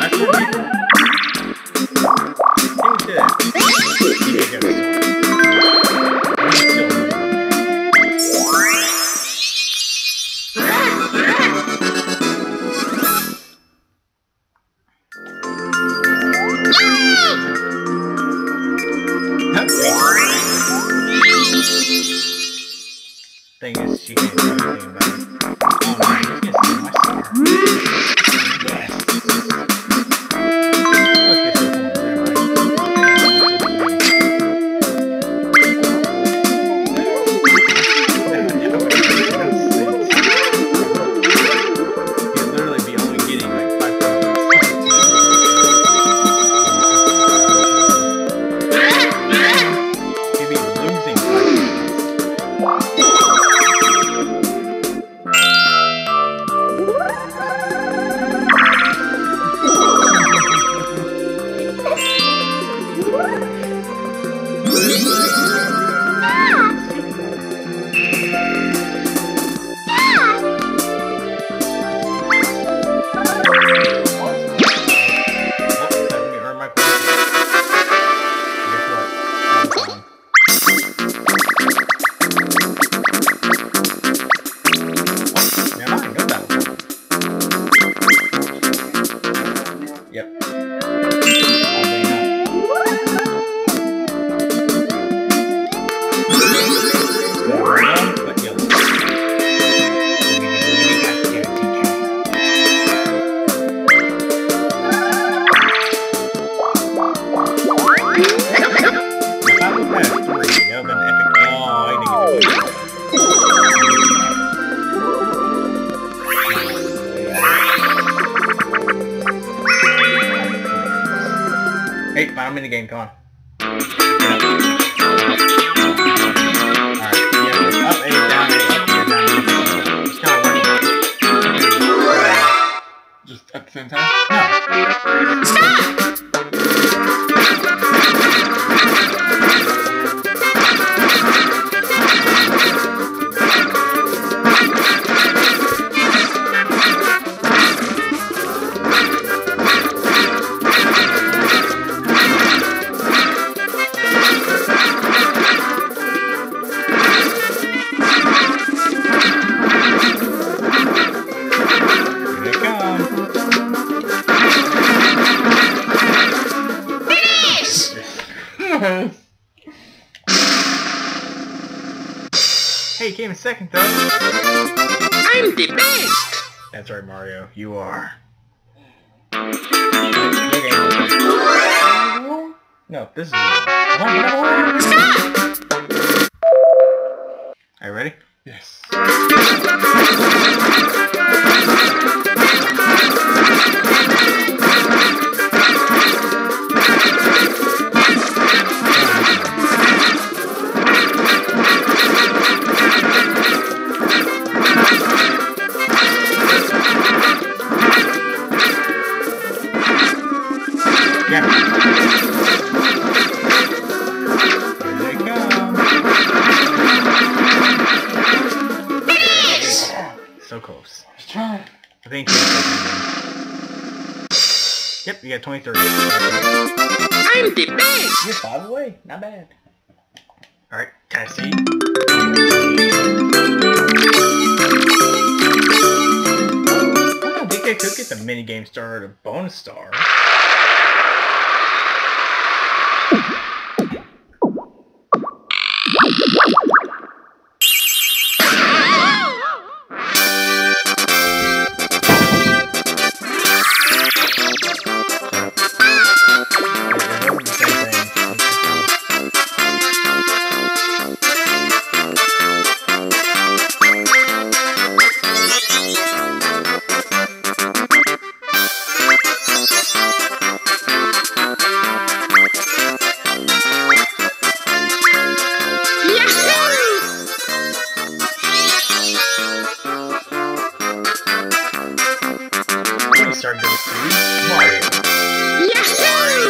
Thing is, she can't do anything about it. Oh man, you can see my star. Yes. Let's get to the point there, right? You'd literally be only getting like 5 You'd be losing 5 Hey, final minigame, come on. Alright, yeah, it's up, A, down, A, up, A, down, A. It's kind of working. Just at the same time? No. Stop! Hey, you came in second though. I'm the best! That's right, Mario. You are. No, this is Stop! Are you ready? Yes. Yeah. Here they come. Finish! So close. Let's try. I think you're second. Yep, you got 23. I'm the best! You're 5 away. Not bad. Alright, can I see? Oh, DK could get the minigame star or the bonus star. Starting to see Mario. Yahoo!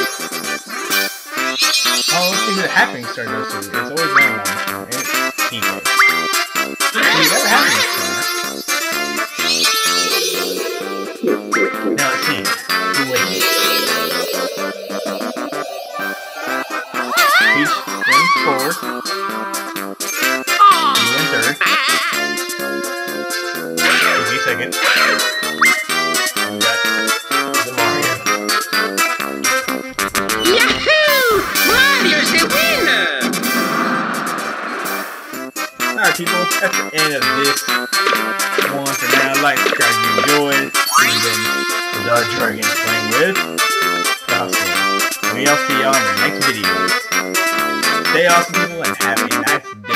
Oh, let's see who the happening star goes to. It's always one on and it's Pico. You never had this star. Now let's see. to win. Peach wins forward. You win third. Give me second. You got the Mario. Yahoo! Mario's the winner! Alright people, that's the end of this one for now. Like, subscribe if you enjoyed. This has been the Dark Dragons playing with Dawson. And we'll see y'all in the next videos. Stay awesome people and have a nice day.